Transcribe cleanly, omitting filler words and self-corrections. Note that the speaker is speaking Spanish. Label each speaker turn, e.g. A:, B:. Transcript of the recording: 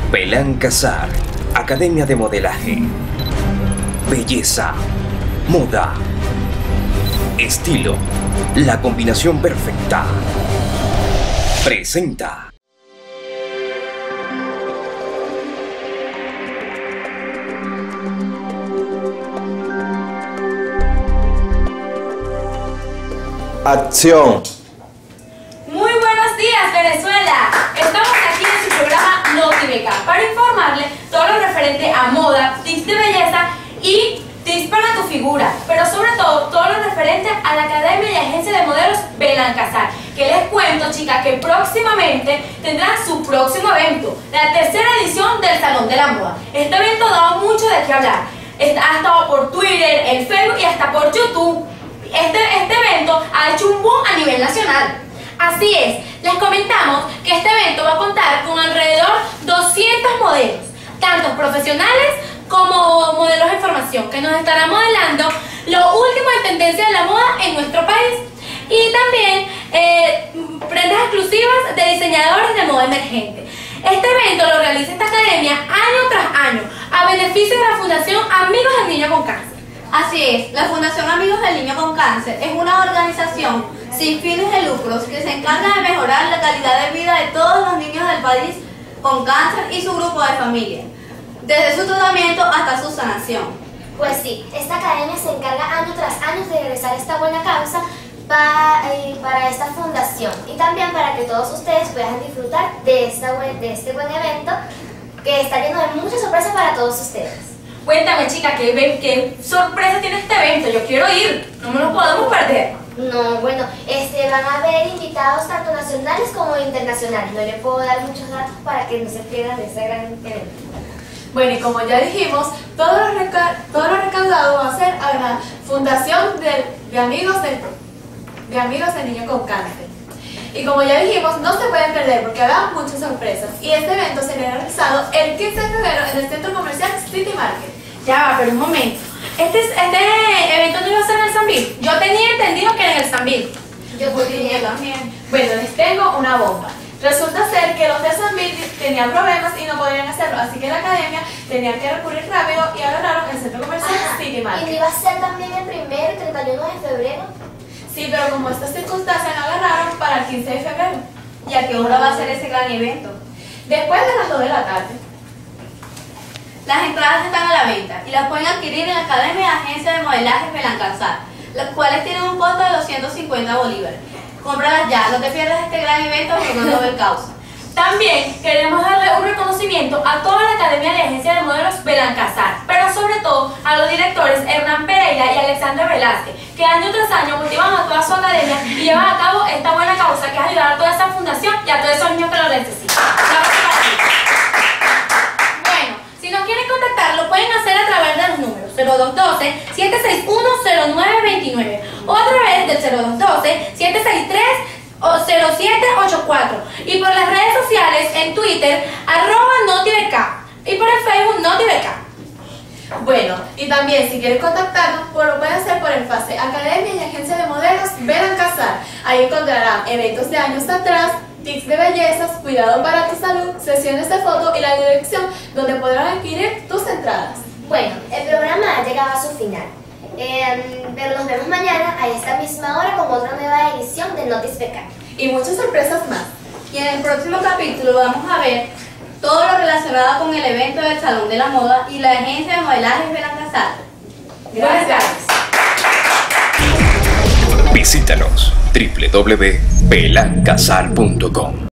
A: Belán Casar, Academia de Modelaje. Belleza, moda, estilo, la combinación perfecta. Presenta.
B: Acción.
C: Muy buenos días, Venezuela. Estamos aquí en su programa Notibeca para informarle todo lo referente a moda, tips de belleza y tips para tu figura, pero sobre todo lo referente a la Academia y Agencia de Modelos Belán Casar, que les cuento, chicas, que próximamente tendrán su próximo evento, la tercera edición del Salón de la Moda. Este evento ha dado mucho de qué hablar. Ha estado por Twitter, el Facebook y hasta por YouTube. Este evento ha hecho un boom a nivel nacional. Así es, les comentamos que este evento va a contar con alrededor 200 modelos, tanto profesionales como modelos en formación, que nos estarán modelando lo último en tendencia de la moda en nuestro país. Y también prendas exclusivas de diseñadores de moda emergente. Este evento lo realiza esta academia año tras año, a beneficio de la Fundación Amigos del Niño con Cáncer.
D: Así es, la Fundación Amigos del Niño con Cáncer es una organización sin fines de lucros que se encarga de mejorar la calidad de vida de todos los niños del país con cáncer y su grupo de familia, desde su tratamiento hasta su sanación.
E: Pues sí, esta academia se encarga año tras año de regresar esta buena causa para esta fundación y también para que todos ustedes puedan disfrutar de este buen evento que está lleno de muchas sorpresas para todos ustedes.
C: Cuéntame, chica, ¿qué sorpresa tiene este evento? Yo quiero ir, no me lo podemos perder.
E: No, bueno, van a haber invitados tanto nacionales como internacionales. No le puedo dar muchos datos para que no se pierdan de ese gran evento.
F: Bueno, y como ya dijimos, todo lo recaudado va a ser a la Fundación de Amigos del Niño con Cáncer. Y como ya dijimos, no se pueden perder porque habrá muchas sorpresas. Y este evento será realizado el 15 de febrero en el Centro Comercial City Market.
C: Ya va, pero un momento. Este evento no iba a ser en el Sambil. Yo tenía entendido que era en el Sambil.
E: Yo también.
F: Bueno, les tengo una bomba. Resulta ser que los de Sambil tenían problemas y no podían hacerlo, así que la academia tenía que recurrir rápido y agarraron el Centro Comercial City Market.
E: ¿Y no iba a ser también el 1 y 31 de febrero?
F: Sí, pero como estas circunstancias no agarraron para el 15 de febrero.
D: ¿Y a qué hora va a ser ese gran evento?
F: Después de las 2 de la tarde.
D: Las entradas están a la venta y las pueden adquirir en la Academia de Agencia de Modelaje Belán Casar, las cuales tienen un costo de 250 bolívares. Cómpralas ya, no te pierdas este gran evento que no lo causa.
C: También queremos darle un reconocimiento a toda la Academia de Agencia de Modelos Belán Casar, pero sobre todo a los directores Hernán Pereira y Alexandra Velázquez, que año tras año motivan a toda su academia y llevan a cabo esta buena causa que es ayudar a toda esa fundación y a todos esos niños que lo necesitan. Bueno, si nos quieren contactar, lo pueden hacer a través de los números 0212-761-0929 o a través del 0212-763-0784 y por las redes sociales en Twitter @Notibeca y por el Facebook Notibeca.
F: Bueno, y también si quieren contactarnos, pues lo pueden hacer por el pase Academia y Agencia de Modelos Belán Casar. Ahí encontrarán eventos de años atrás, tips de bellezas, cuidado para tu salud, sesiones de foto y la dirección donde podrán adquirir tus entradas.
E: Bueno, el programa ha llegado a su final, pero nos vemos mañana a esta misma hora con otra nueva edición de Notibeca.
F: Y muchas sorpresas más.
D: Y en el próximo capítulo vamos a ver todo lo relacionado con el evento del Salón de la Moda y la Agencia de Modelaje Belán Casar.
F: Gracias.
A: Visítanos www.belancasar.com